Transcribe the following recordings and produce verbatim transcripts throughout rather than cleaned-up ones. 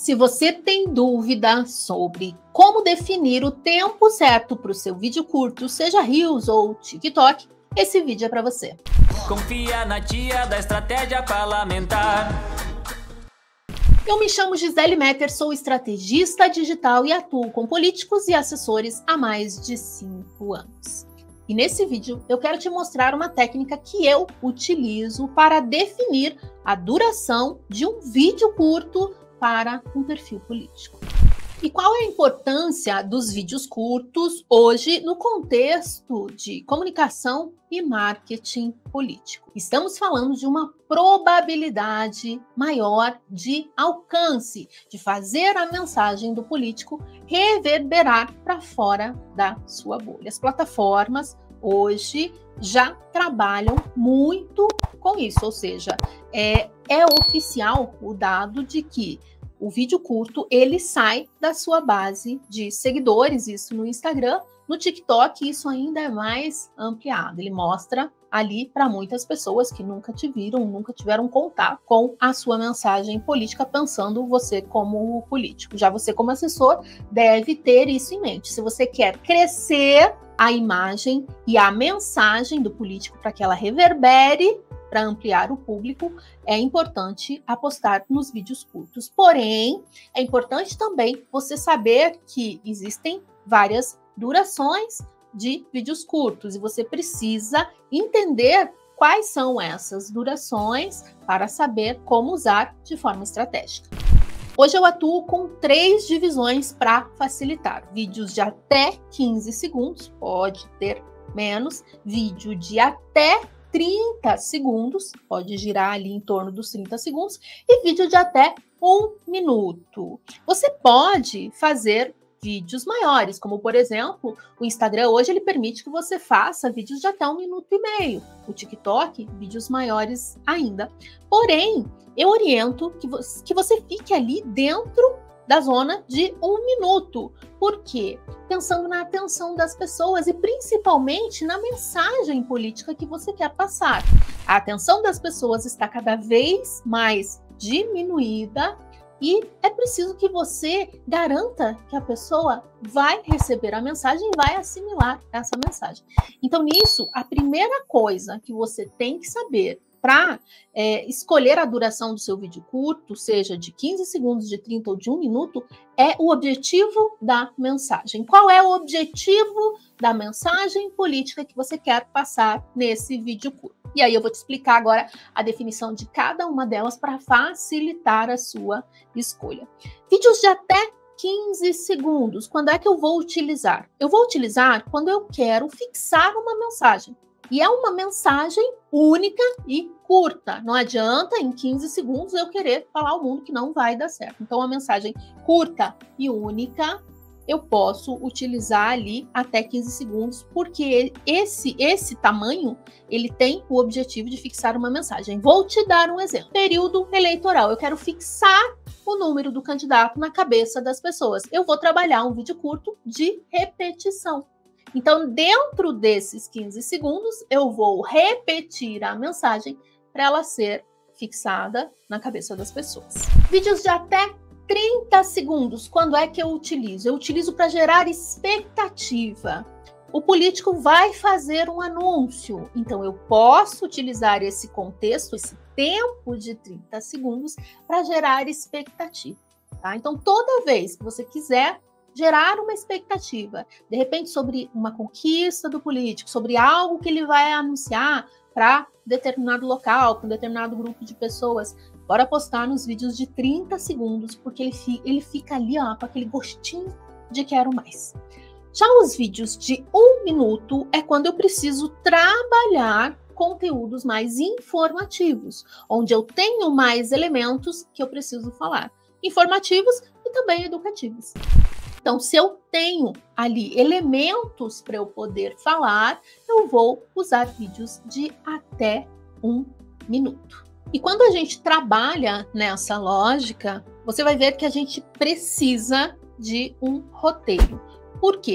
Se você tem dúvida sobre como definir o tempo certo para o seu vídeo curto, seja Reels ou TikTok, esse vídeo é para você. Confia na tia da estratégia parlamentar. Eu me chamo Gisele Metter, sou estrategista digital e atuo com políticos e assessores há mais de cinco anos. E nesse vídeo eu quero te mostrar uma técnica que eu utilizo para definir a duração de um vídeo curto para um perfil político. E qual é a importância dos vídeos curtos hoje no contexto de comunicação e marketing político? Estamos falando de uma probabilidade maior de alcance, de fazer a mensagem do político reverberar para fora da sua bolha. As plataformas hoje já trabalham muito com isso, ou seja, é, é oficial o dado de que o vídeo curto, ele sai da sua base de seguidores, isso no Instagram. No TikTok, isso ainda é mais ampliado. Ele mostra ali para muitas pessoas que nunca te viram, nunca tiveram contato com a sua mensagem política, pensando você como político. Já você como assessor deve ter isso em mente. Se você quer crescer a imagem e a mensagem do político para que ela reverbere, para ampliar o público, é importante apostar nos vídeos curtos. Porém, é importante também você saber que existem várias durações de vídeos curtos e você precisa entender quais são essas durações para saber como usar de forma estratégica. Hoje eu atuo com três divisões para facilitar. Vídeos de até quinze segundos, pode ter menos, vídeo de até trinta segundos, pode girar ali em torno dos trinta segundos, e vídeo de até um minuto. Você pode fazer vídeos maiores, como por exemplo, o Instagram hoje ele permite que você faça vídeos de até um minuto e meio. O TikTok, vídeos maiores ainda. Porém, eu oriento que você, que você fique ali dentro da zona de um minuto. Por quê? Pensando na atenção das pessoas e principalmente na mensagem política que você quer passar. A atenção das pessoas está cada vez mais diminuída e é preciso que você garanta que a pessoa vai receber a mensagem e vai assimilar essa mensagem. Então, nisso, a primeira coisa que você tem que saber para é, escolher a duração do seu vídeo curto, seja de quinze segundos, de trinta ou de um minuto, é o objetivo da mensagem. Qual é o objetivo da mensagem política que você quer passar nesse vídeo curto? E aí eu vou te explicar agora a definição de cada uma delas para facilitar a sua escolha. Vídeos de até quinze segundos, quando é que eu vou utilizar? Eu vou utilizar quando eu quero fixar uma mensagem. E é uma mensagem única e curta. Não adianta em quinze segundos eu querer falar ao mundo que não vai dar certo. Então, a mensagem curta e única, eu posso utilizar ali até quinze segundos, porque esse, esse tamanho, ele tem o objetivo de fixar uma mensagem. Vou te dar um exemplo. Período eleitoral. Eu quero fixar o número do candidato na cabeça das pessoas. Eu vou trabalhar um vídeo curto de repetição. Então, dentro desses quinze segundos, eu vou repetir a mensagem para ela ser fixada na cabeça das pessoas. Vídeos de até trinta segundos, quando é que eu utilizo? Eu utilizo para gerar expectativa. O político vai fazer um anúncio, então eu posso utilizar esse contexto, esse tempo de trinta segundos, para gerar expectativa. Tá? Então, toda vez que você quiser gerar uma expectativa, de repente sobre uma conquista do político, sobre algo que ele vai anunciar para determinado local, para um determinado grupo de pessoas, bora postar nos vídeos de trinta segundos, porque ele, fi, ele fica ali ó, com aquele gostinho de quero mais. Já os vídeos de um minuto é quando eu preciso trabalhar conteúdos mais informativos, onde eu tenho mais elementos que eu preciso falar, informativos e também educativos. Então, se eu tenho ali elementos para eu poder falar, eu vou usar vídeos de até um minuto. E quando a gente trabalha nessa lógica, você vai ver que a gente precisa de um roteiro. Por quê?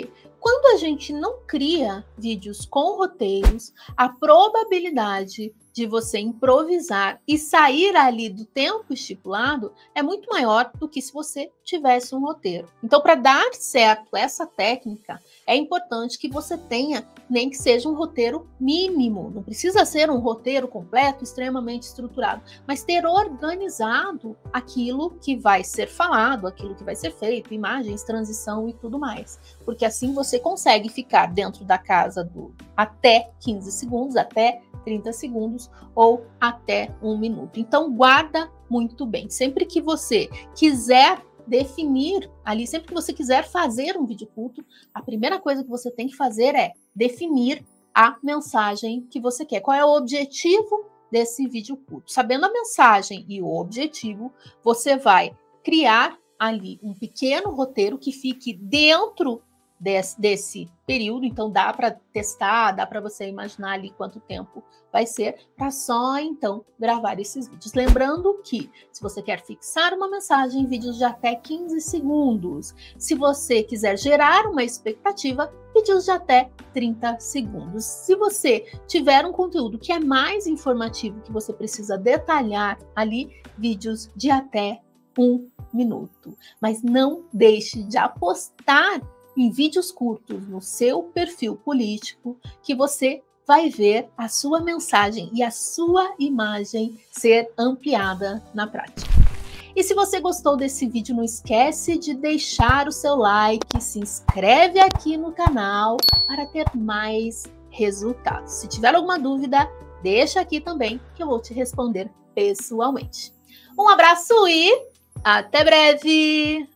quando a gente não cria vídeos com roteiros, a probabilidade de você improvisar e sair ali do tempo estipulado é muito maior do que se você tivesse um roteiro. Então, para dar certo essa técnica, é importante que você tenha, nem que seja um roteiro mínimo. Não precisa ser um roteiro completo, extremamente estruturado, mas ter organizado aquilo que vai ser falado, aquilo que vai ser feito, imagens, transição e tudo mais. Porque assim você consegue ficar dentro da casa do até quinze segundos, até trinta segundos ou até um minuto. Então, guarda muito bem. Sempre que você quiser definir ali, sempre que você quiser fazer um vídeo curto, a primeira coisa que você tem que fazer é definir a mensagem que você quer. Qual é o objetivo desse vídeo curto? Sabendo a mensagem e o objetivo, você vai criar ali um pequeno roteiro que fique dentro Desse, desse período, então dá para testar, dá para você imaginar ali quanto tempo vai ser, para só então gravar esses vídeos. Lembrando que se você quer fixar uma mensagem, vídeos de até quinze segundos. Se você quiser gerar uma expectativa, vídeos de até trinta segundos. Se você tiver um conteúdo que é mais informativo, que você precisa detalhar ali, vídeos de até um minuto. Mas não deixe de apostar em vídeos curtos no seu perfil político, que você vai ver a sua mensagem e a sua imagem ser ampliada na prática. E se você gostou desse vídeo, não esquece de deixar o seu like, se inscreve aqui no canal para ter mais resultados. Se tiver alguma dúvida, deixa aqui também que eu vou te responder pessoalmente. Um abraço e até breve!